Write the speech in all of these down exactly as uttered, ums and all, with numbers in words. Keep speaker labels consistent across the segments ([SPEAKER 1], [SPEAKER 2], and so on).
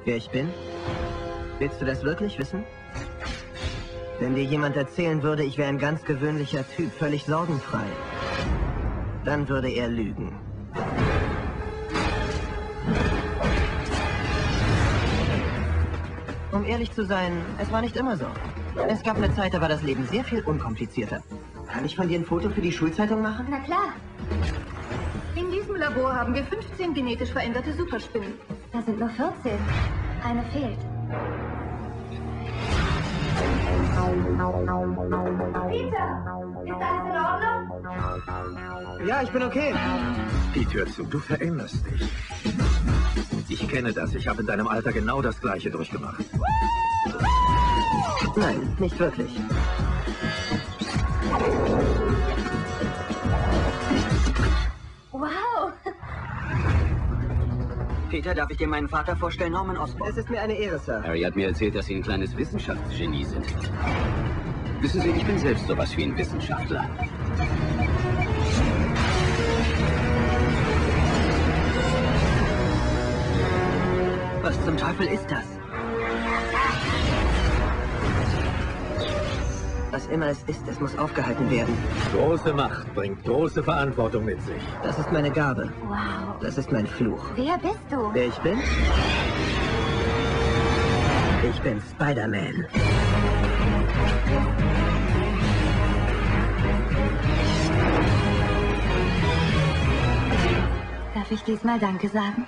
[SPEAKER 1] wer ich bin? Willst du das wirklich wissen? Wenn dir jemand erzählen würde, ich wäre ein ganz gewöhnlicher Typ, völlig sorgenfrei, dann würde er lügen. Um ehrlich zu sein, es war nicht immer so. Es gab eine Zeit, da war das Leben sehr viel unkomplizierter. Kann ich von dir ein Foto für die Schulzeitung machen?
[SPEAKER 2] Na klar. In diesem Labor haben wir fünfzehn genetisch veränderte Superspinnen. Da sind nur vierzehn. Eine fehlt. Peter, ist alles in Ordnung?
[SPEAKER 1] Ja, ich bin okay.
[SPEAKER 3] Pete, hör zu, du veränderst dich. Ich kenne das. Ich habe in deinem Alter genau das Gleiche durchgemacht.
[SPEAKER 1] Nein, nicht wirklich.
[SPEAKER 2] Wow.
[SPEAKER 4] Peter, darf ich dir meinen Vater vorstellen, Norman Osborn?
[SPEAKER 1] Es ist mir eine Ehre, Sir.
[SPEAKER 5] Harry hat mir erzählt, dass Sie ein kleines Wissenschaftsgenie sind. Wissen Sie, ich bin selbst sowas wie ein Wissenschaftler.
[SPEAKER 4] Was zum Teufel ist das?
[SPEAKER 1] Was immer es ist, es muss aufgehalten werden.
[SPEAKER 3] Große Macht bringt große Verantwortung mit sich.
[SPEAKER 1] Das ist meine Gabe.
[SPEAKER 2] Wow.
[SPEAKER 1] Das ist mein Fluch.
[SPEAKER 2] Wer bist du?
[SPEAKER 1] Wer ich bin? Ich bin Spider-Man.
[SPEAKER 2] Darf ich diesmal Danke sagen?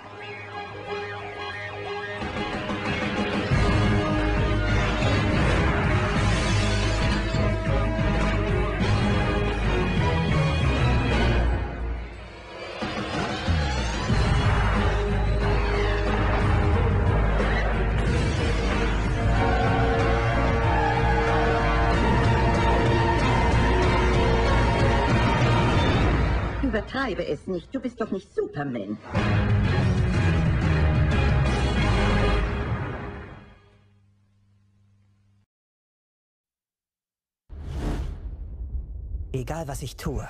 [SPEAKER 6] Übertreibe es nicht. Du bist doch nicht Superman.
[SPEAKER 1] Egal, was ich tue.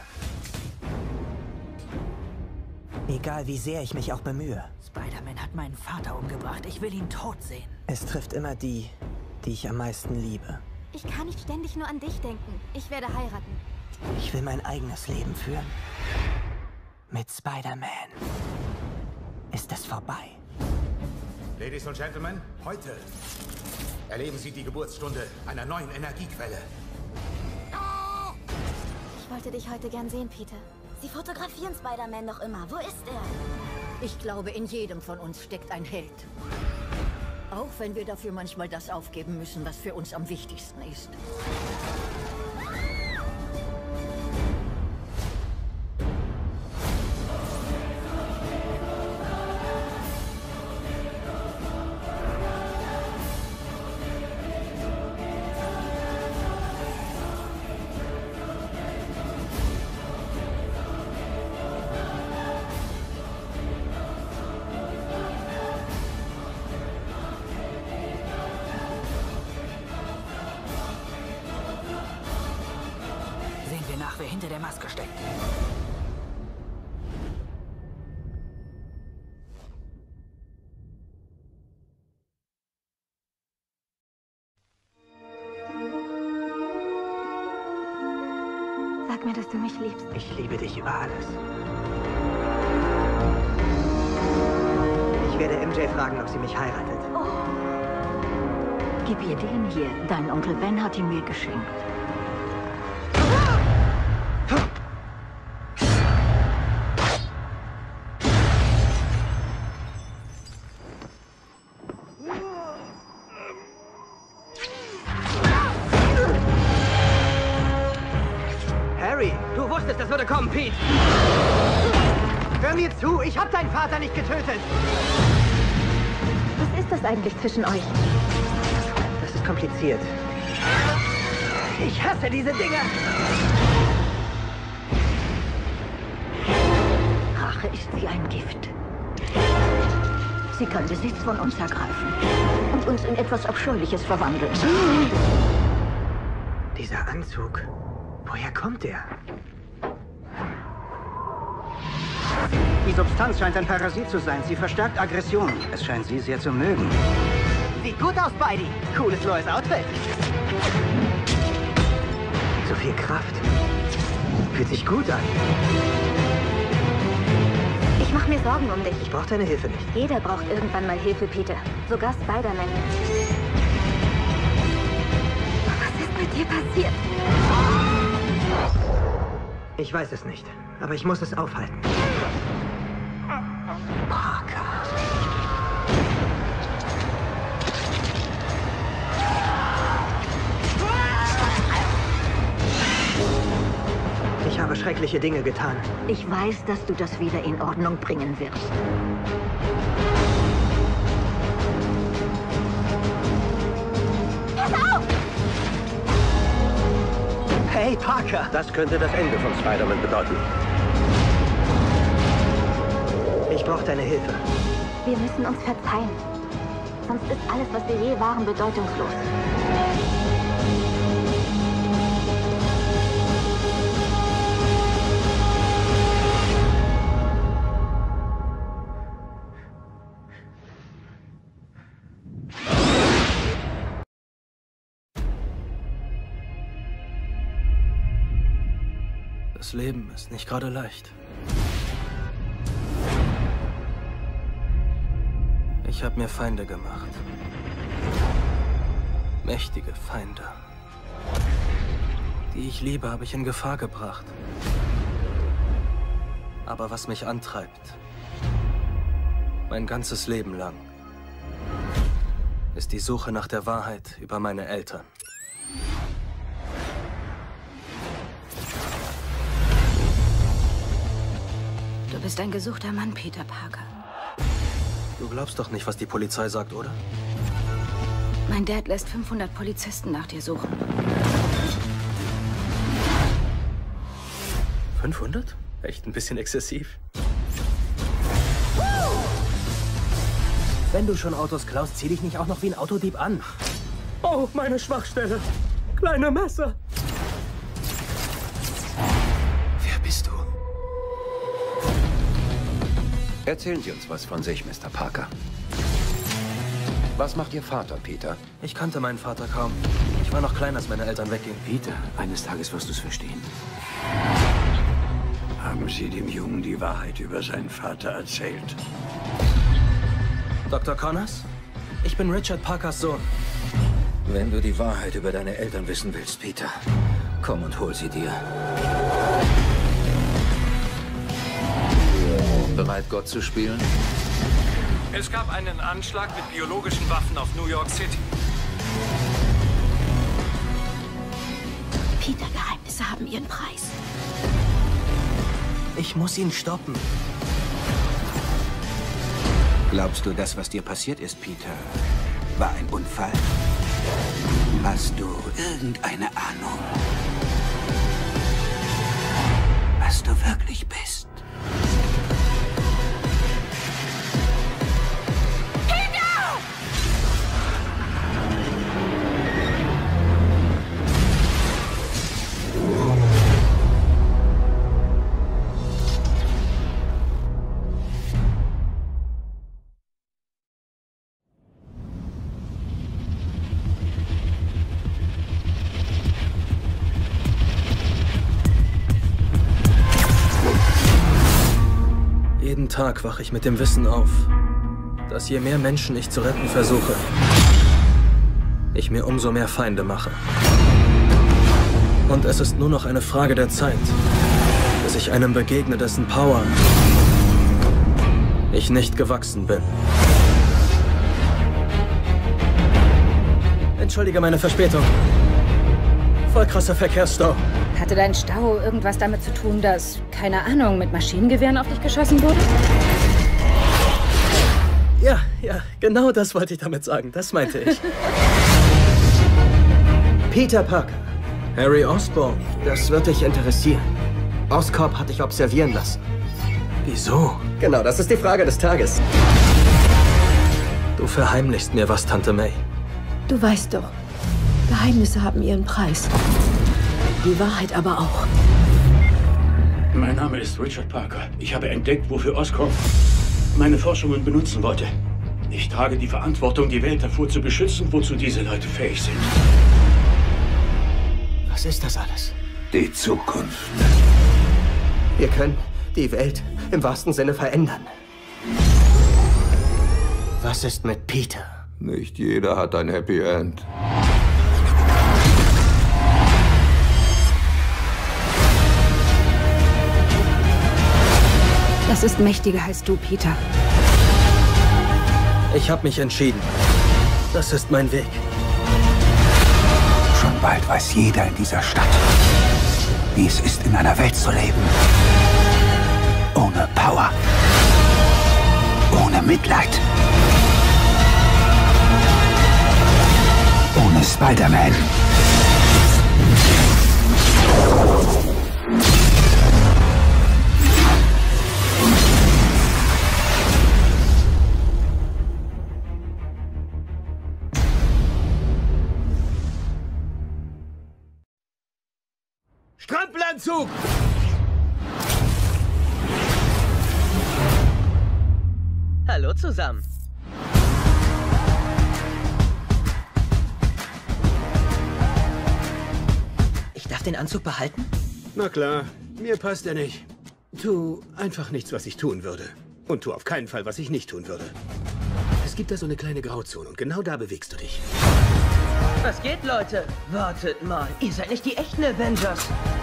[SPEAKER 1] Egal, wie sehr ich mich auch bemühe.
[SPEAKER 4] Spider-Man hat meinen Vater umgebracht. Ich will ihn tot sehen.
[SPEAKER 1] Es trifft immer die, die ich am meisten liebe.
[SPEAKER 2] Ich kann nicht ständig nur an dich denken. Ich werde heiraten.
[SPEAKER 1] Ich will mein eigenes Leben führen. Mit Spider-Man ist es vorbei.
[SPEAKER 7] Ladies und Gentlemen, heute erleben Sie die Geburtsstunde einer neuen Energiequelle.
[SPEAKER 2] Ich wollte dich heute gern sehen, Peter. Sie fotografieren Spider-Man noch immer. Wo ist er?
[SPEAKER 6] Ich glaube, in jedem von uns steckt ein Held. Auch wenn wir dafür manchmal das aufgeben müssen, was für uns am wichtigsten ist.
[SPEAKER 4] Sehen wir nach, wer hinter der Maske steckt.
[SPEAKER 2] Sag mir, dass du mich liebst.
[SPEAKER 1] Ich liebe dich über alles. Ich werde M J fragen, ob sie mich heiratet.
[SPEAKER 2] Oh.
[SPEAKER 6] Gib ihr den hier. Dein Onkel Ben hat ihn mir geschenkt.
[SPEAKER 1] Harry, du wusstest, das würde kommen, Pete. Hör mir zu, ich hab deinen Vater nicht getötet.
[SPEAKER 2] Was ist das eigentlich zwischen euch?
[SPEAKER 1] Das ist kompliziert. Ich hasse diese Dinger.
[SPEAKER 6] Rache ist wie ein Gift. Sie kann Besitz von uns ergreifen und uns in etwas Abscheuliches verwandeln.
[SPEAKER 1] Dieser Anzug, woher kommt der?
[SPEAKER 8] Die Substanz scheint ein Parasit zu sein. Sie verstärkt Aggressionen. Es scheint Sie sehr zu mögen. Sieht gut aus, Spidey. Cooles neues Outfit. So viel Kraft. Fühlt sich gut an.
[SPEAKER 2] Ich mache mir Sorgen um dich.
[SPEAKER 8] Ich brauche deine Hilfe nicht.
[SPEAKER 2] Jeder braucht irgendwann mal Hilfe, Peter. Sogar Spider-Man. Was ist mit dir passiert?
[SPEAKER 8] Ich weiß es nicht, aber ich muss es aufhalten. Parker. Ich habe schreckliche Dinge getan.
[SPEAKER 6] Ich weiß, dass du das wieder in Ordnung bringen wirst.
[SPEAKER 8] Hey, Parker!
[SPEAKER 9] Das könnte das Ende von Spider-Man bedeuten.
[SPEAKER 8] Ich brauche deine Hilfe.
[SPEAKER 2] Wir müssen uns verzeihen. Sonst ist alles, was wir je waren, bedeutungslos.
[SPEAKER 10] Das Leben ist nicht gerade leicht. Ich habe mir Feinde gemacht. Mächtige Feinde. Die ich liebe, habe ich in Gefahr gebracht. Aber was mich antreibt, mein ganzes Leben lang, ist die Suche nach der Wahrheit über meine Eltern.
[SPEAKER 11] Du bist ein gesuchter Mann, Peter Parker.
[SPEAKER 10] Du glaubst doch nicht, was die Polizei sagt, oder?
[SPEAKER 11] Mein Dad lässt fünfhundert Polizisten nach dir suchen.
[SPEAKER 10] fünfhundert? Echt ein bisschen exzessiv. Wenn du schon Autos klaust, zieh dich nicht auch noch wie ein Autodieb an. Oh, meine Schwachstelle. Kleine Messer.
[SPEAKER 5] Wer bist du? Erzählen Sie uns was von sich, Mister Parker. Was macht Ihr Vater, Peter?
[SPEAKER 10] Ich kannte meinen Vater kaum. Ich war noch klein, als meine Eltern weggingen.
[SPEAKER 5] Peter, eines Tages wirst du es verstehen.
[SPEAKER 12] Haben Sie dem Jungen die Wahrheit über seinen Vater erzählt?
[SPEAKER 10] Doktor Connors? Ich bin Richard Parkers Sohn.
[SPEAKER 12] Wenn du die Wahrheit über deine Eltern wissen willst, Peter, komm und hol sie dir.
[SPEAKER 5] Bereit, Gott zu spielen?
[SPEAKER 13] Es gab einen Anschlag mit biologischen Waffen auf New York City.
[SPEAKER 11] Peter, Geheimnisse haben ihren Preis.
[SPEAKER 10] Ich muss ihn stoppen.
[SPEAKER 12] Glaubst du, das, was dir passiert ist, Peter, war ein Unfall? Hast du irgendeine Ahnung, was du wirklich bist?
[SPEAKER 10] Jeden Tag wache ich mit dem Wissen auf, dass je mehr Menschen ich zu retten versuche, ich mir umso mehr Feinde mache. Und es ist nur noch eine Frage der Zeit, bis ich einem begegne, dessen Power ich nicht gewachsen bin. Entschuldige meine Verspätung. Voll krasser Verkehrsstau.
[SPEAKER 11] Hatte dein Stau irgendwas damit zu tun, dass, keine Ahnung, mit Maschinengewehren auf dich geschossen wurde?
[SPEAKER 10] Ja, ja, genau das wollte ich damit sagen. Das meinte ich.
[SPEAKER 8] Peter Parker.
[SPEAKER 10] Harry Osborn.
[SPEAKER 8] Das wird dich interessieren. Oscorp hat dich observieren lassen.
[SPEAKER 10] Wieso?
[SPEAKER 8] Genau, das ist die Frage des Tages.
[SPEAKER 10] Du verheimlichst mir was, Tante May.
[SPEAKER 14] Du weißt doch, Geheimnisse haben ihren Preis. Die Wahrheit aber auch. Mein Name ist Richard Parker. Ich habe entdeckt, wofür Oscorp meine Forschungen benutzen wollte. Ich trage die Verantwortung, die Welt davor zu beschützen, wozu diese Leute fähig sind.
[SPEAKER 8] Was ist das alles?
[SPEAKER 12] Die Zukunft.
[SPEAKER 8] Wir können die Welt im wahrsten Sinne verändern. Was ist mit Peter?
[SPEAKER 12] Nicht jeder hat ein Happy End.
[SPEAKER 11] Das ist mächtiger als du, Peter.
[SPEAKER 10] Ich habe mich entschieden. Das ist mein Weg.
[SPEAKER 12] Schon bald weiß jeder in dieser Stadt, wie es ist, in einer Welt zu leben. Ohne Power. Ohne Mitleid. Ohne Spider-Man.
[SPEAKER 15] Strampelanzug!
[SPEAKER 16] Hallo zusammen. Ich darf den Anzug behalten?
[SPEAKER 15] Na klar, mir passt er nicht. Tu einfach nichts, was ich tun würde. Und tu auf keinen Fall, was ich nicht tun würde. Es gibt da so eine kleine Grauzone und genau da bewegst du dich.
[SPEAKER 16] Was geht, Leute? Wartet mal, ihr seid nicht die echten Avengers.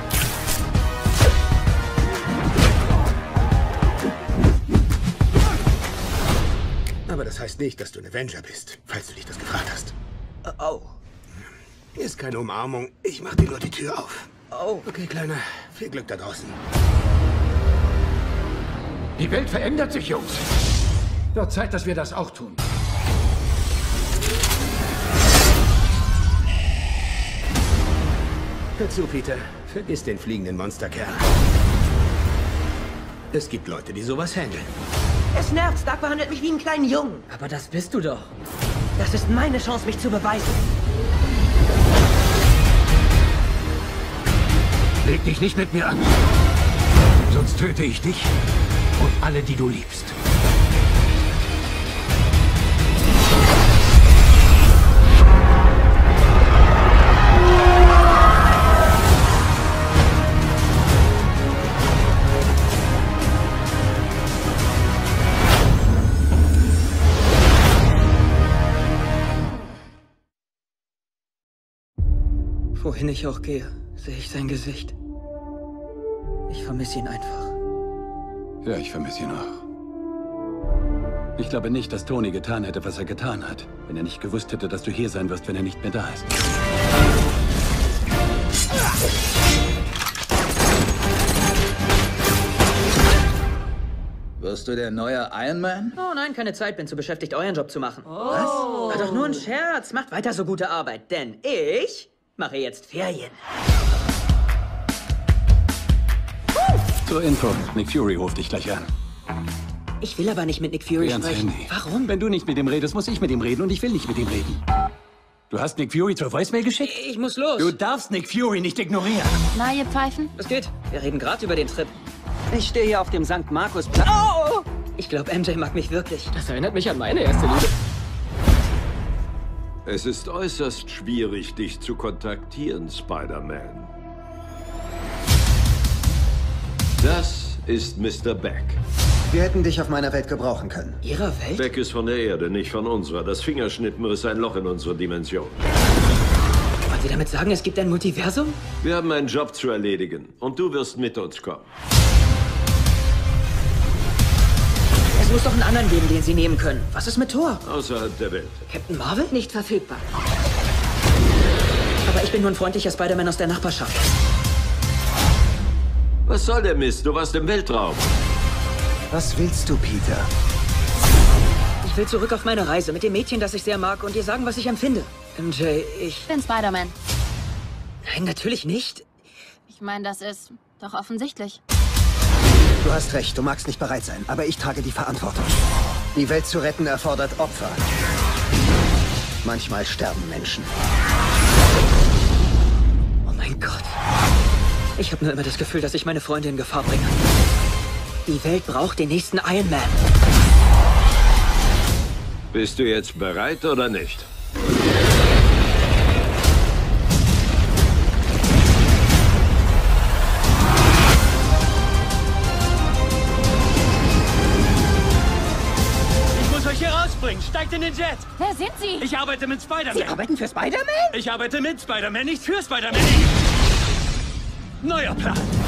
[SPEAKER 15] Aber das heißt nicht, dass du ein Avenger bist, falls du dich das gefragt hast.
[SPEAKER 16] Oh.
[SPEAKER 15] Ist keine Umarmung. Ich mach dir nur die Tür auf.
[SPEAKER 16] Oh.
[SPEAKER 15] Okay, Kleiner. Viel Glück da draußen.
[SPEAKER 14] Die Welt verändert sich, Jungs. Wird Zeit, dass wir das auch tun.
[SPEAKER 15] Hör zu, Peter. Vergiss den fliegenden Monsterkerl. Es gibt Leute, die sowas handeln.
[SPEAKER 16] Es nervt, Stark behandelt mich wie einen kleinen Jungen. Aber das bist du doch. Das ist meine Chance, mich zu beweisen.
[SPEAKER 14] Leg dich nicht mit mir an. Sonst töte ich dich und alle, die du liebst.
[SPEAKER 16] Wohin ich auch gehe, sehe ich sein Gesicht. Ich vermisse ihn einfach.
[SPEAKER 5] Ja, ich vermisse ihn auch. Ich glaube nicht, dass Tony getan hätte, was er getan hat, wenn er nicht gewusst hätte, dass du hier sein wirst, wenn er nicht mehr da ist.
[SPEAKER 17] Wirst du der neue Iron Man?
[SPEAKER 16] Oh nein, keine Zeit, bin zu beschäftigt, euren Job zu machen. Oh. Was? War doch nur ein Scherz. Macht weiter so gute Arbeit, denn ich mache jetzt Ferien.
[SPEAKER 5] Zur Info, Nick Fury ruft dich gleich an.
[SPEAKER 16] Ich will aber nicht mit Nick Fury
[SPEAKER 5] Geh ans
[SPEAKER 16] sprechen.
[SPEAKER 5] Handy.
[SPEAKER 16] Warum?
[SPEAKER 5] Wenn du nicht mit ihm redest, muss ich mit ihm reden und ich will nicht mit ihm reden. Du hast Nick Fury zur Voicemail geschickt?
[SPEAKER 16] Ich muss los.
[SPEAKER 5] Du darfst Nick Fury nicht ignorieren.
[SPEAKER 2] Na, ihr Pfeifen?
[SPEAKER 16] Was geht? Wir reden gerade über den Trip. Ich stehe hier auf dem Sankt Markus-Platz. Oh! Ich glaube, M J mag mich wirklich.
[SPEAKER 18] Das erinnert mich an meine erste Liebe.
[SPEAKER 19] Es ist äußerst schwierig, dich zu kontaktieren, Spider-Man. Das ist Mister Beck.
[SPEAKER 20] Wir hätten dich auf meiner Welt gebrauchen können.
[SPEAKER 16] Ihrer Welt?
[SPEAKER 19] Beck ist von der Erde, nicht von unserer. Das Fingerschnippen riss ein Loch in unsere Dimension.
[SPEAKER 16] Wollen Sie damit sagen, es gibt ein Multiversum?
[SPEAKER 19] Wir haben einen Job zu erledigen und du wirst mit uns kommen.
[SPEAKER 16] Es muss doch einen anderen geben, den Sie nehmen können. Was ist mit Thor?
[SPEAKER 19] Außerhalb der Welt.
[SPEAKER 16] Captain Marvel? Nicht verfügbar. Aber ich bin nur ein freundlicher Spider-Man aus der Nachbarschaft.
[SPEAKER 19] Was soll der Mist? Du warst im Weltraum.
[SPEAKER 20] Was willst du, Peter?
[SPEAKER 16] Ich will zurück auf meine Reise mit dem Mädchen, das ich sehr mag, und dir sagen, was ich empfinde. M J, ich...
[SPEAKER 2] Ich bin Spider-Man.
[SPEAKER 16] Nein, natürlich nicht.
[SPEAKER 2] Ich meine, das ist doch offensichtlich.
[SPEAKER 20] Du hast recht, du magst nicht bereit sein, aber ich trage die Verantwortung. Die Welt zu retten erfordert Opfer. Manchmal sterben Menschen.
[SPEAKER 16] Oh mein Gott. Ich habe nur immer das Gefühl, dass ich meine Freunde in Gefahr bringe. Die Welt braucht den nächsten Iron Man.
[SPEAKER 19] Bist du jetzt bereit oder nicht?
[SPEAKER 13] Ich muss euch hier rausbringen. Steigt in den Jet.
[SPEAKER 11] Wer sind Sie?
[SPEAKER 13] Ich arbeite mit Spider-Man.
[SPEAKER 16] Sie arbeiten für Spider-Man?
[SPEAKER 13] Ich arbeite mit Spider-Man, nicht für Spider-Man. Neuer Plan.